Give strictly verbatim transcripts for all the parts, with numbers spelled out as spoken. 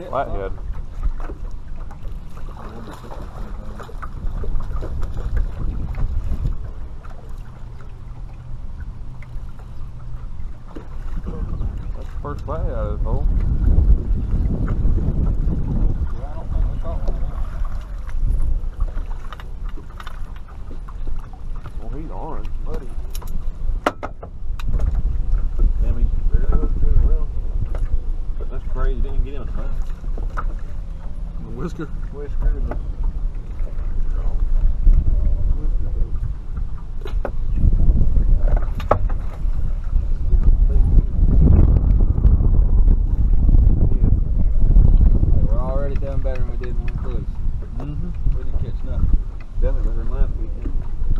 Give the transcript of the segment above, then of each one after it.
Flathead. That's the first flathead out of this hole. Yeah, I don't think we caught one. Well, he's orange, buddy. Damn, he barely hooked really well. That's crazy, didn't get him in the mouth. The whisker. Whisker to the We're already done better than we did when we flew. Mm-hmm. We didn't catch nothing. definitely better than last weekend.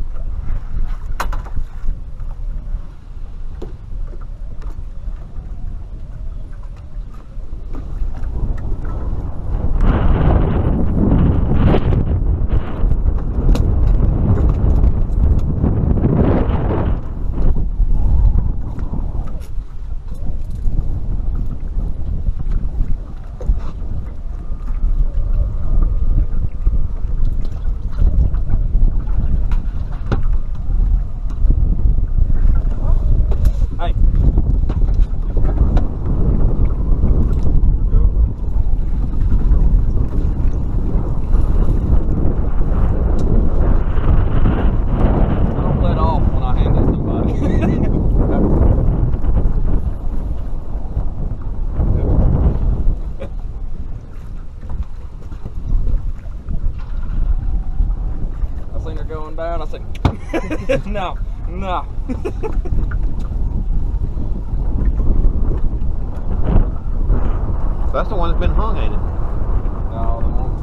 Down, I said, no, no. That's the one that's been hung, ain't it? No, the one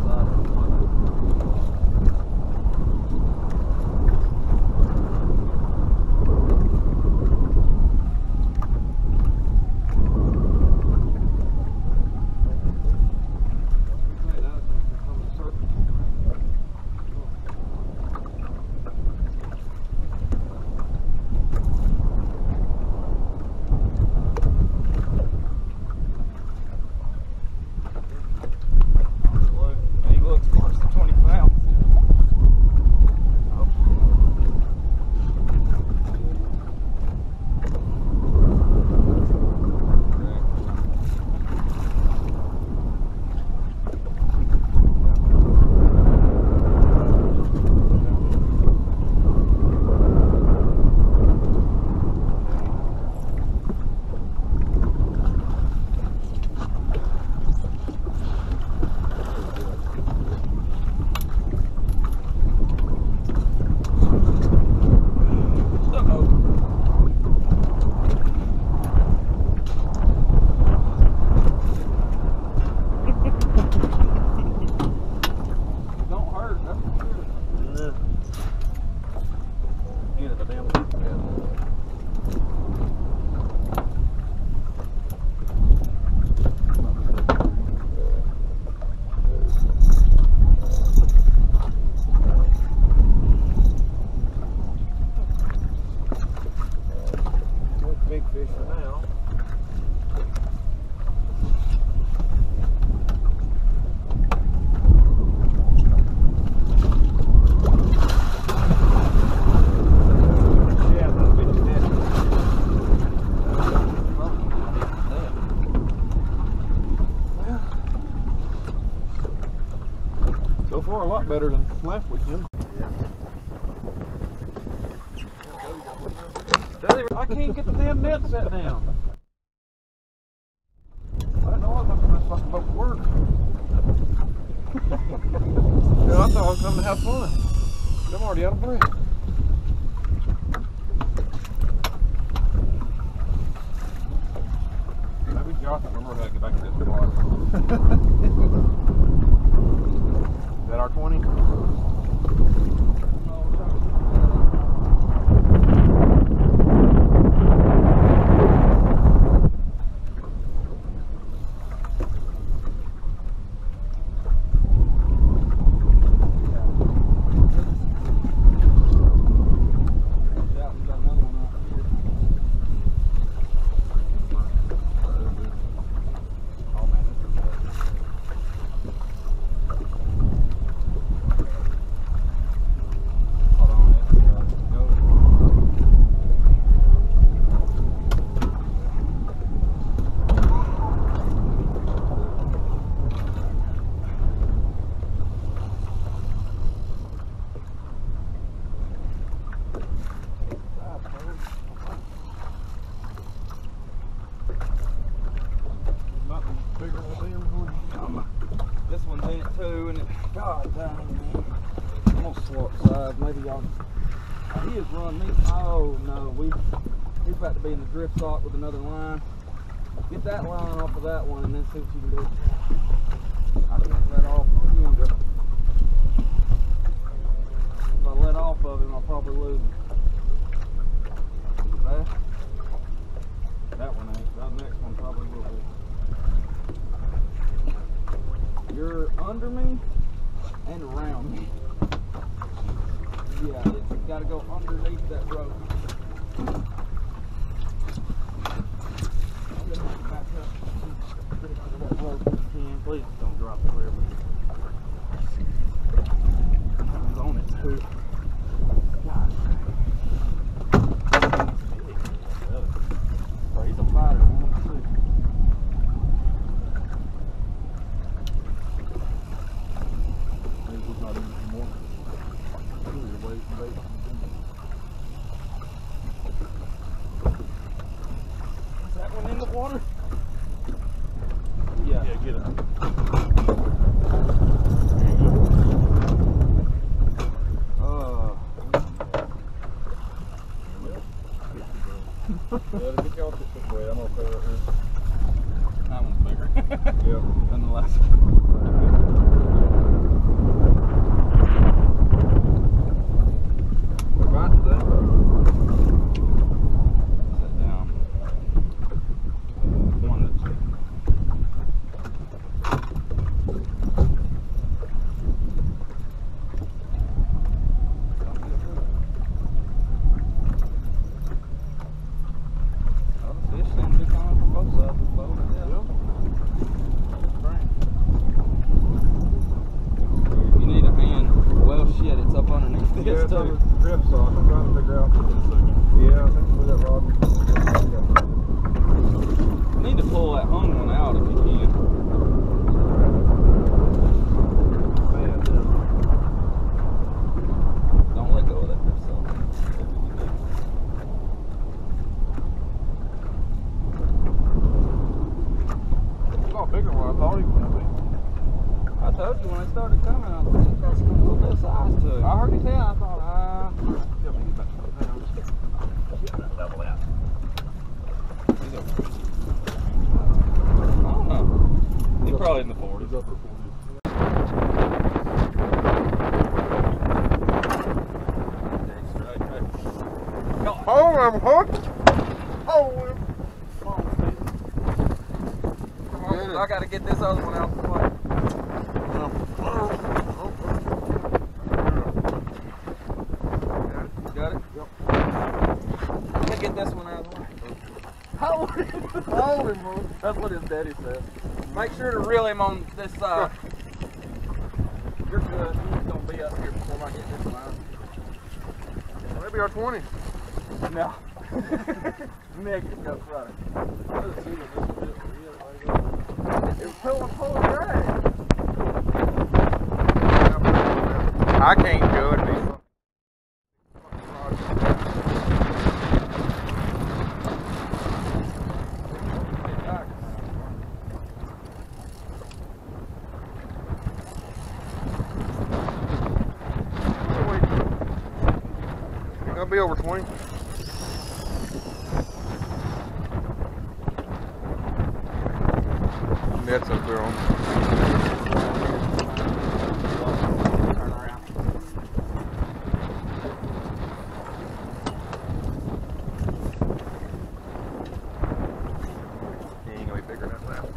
So far, a lot better than last weekend. I can't get the damn net set down. I didn't know I was making this fucking boat work. Yeah, I thought I was coming to have fun. I'm already out of breath. Maybe Josh will remember how to get back to this spot. Is that our twenty? between it too, and it, God dang, man. I'm gonna swap sides. Maybe y'all. Oh, he has run me. Oh no, we. He's about to be in the drift sock with another line. Get that line off of that one, and then see what you can do. I can't let off of him. If I let off of him, I'll probably lose him. Is it that? That one ain't. That next one probably will be. You're under me and around me. Yeah, it's got to go underneath that rope. I'm going to have to back up. Get it under that rope if you can. Please don't drop it wherever. That one's on it too. God. Oh, he's a fighter. One, two. Maybe it's not in anymore. Really wait, wait. Is that one in the water? Yeah. Yeah, get it. Oh. Yeah, get y'all this way. I'm okay right here. That one's bigger. Yeah. Than the last one. We're about to that. Set down. One that's oh, the fish seem to be coming from both sides of the boat. Yeah. If you need a hand, well shit, it's up underneath this Yeah, it's too. a drift sock. I'm trying to figure out. Yeah, I think with that rod. You need to pull that hung one out if you can. Man, Don't let go of that drift saw. it's a lot bigger than what I thought he was going to be. I told you when they started coming, I was it got some little bit of size to it. I heard you say I thought, ah, uh, still think it's about to go down. Double out. He's over. I don't know. He's probably in the forties. He's up at forty. Hold him, Hook! Hold him! Come on, Steve. Come on, I gotta get this other one out the way. Got it? Yep. I gotta get this one out of the way. Hold him! Hold him, Hook! That's what his daddy said. Make sure to reel him on this side. You're good. He's gonna be up here before I get this line. Maybe our twenty. No. Negative Ghost Rider. It's pulling, pulling drag. I can't do it. I'll be over twenty. That's up there on. Turn around. He ain't gonna be bigger than that.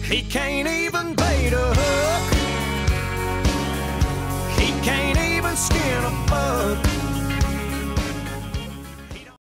He can't even bait a hook. He can't even skin a bug.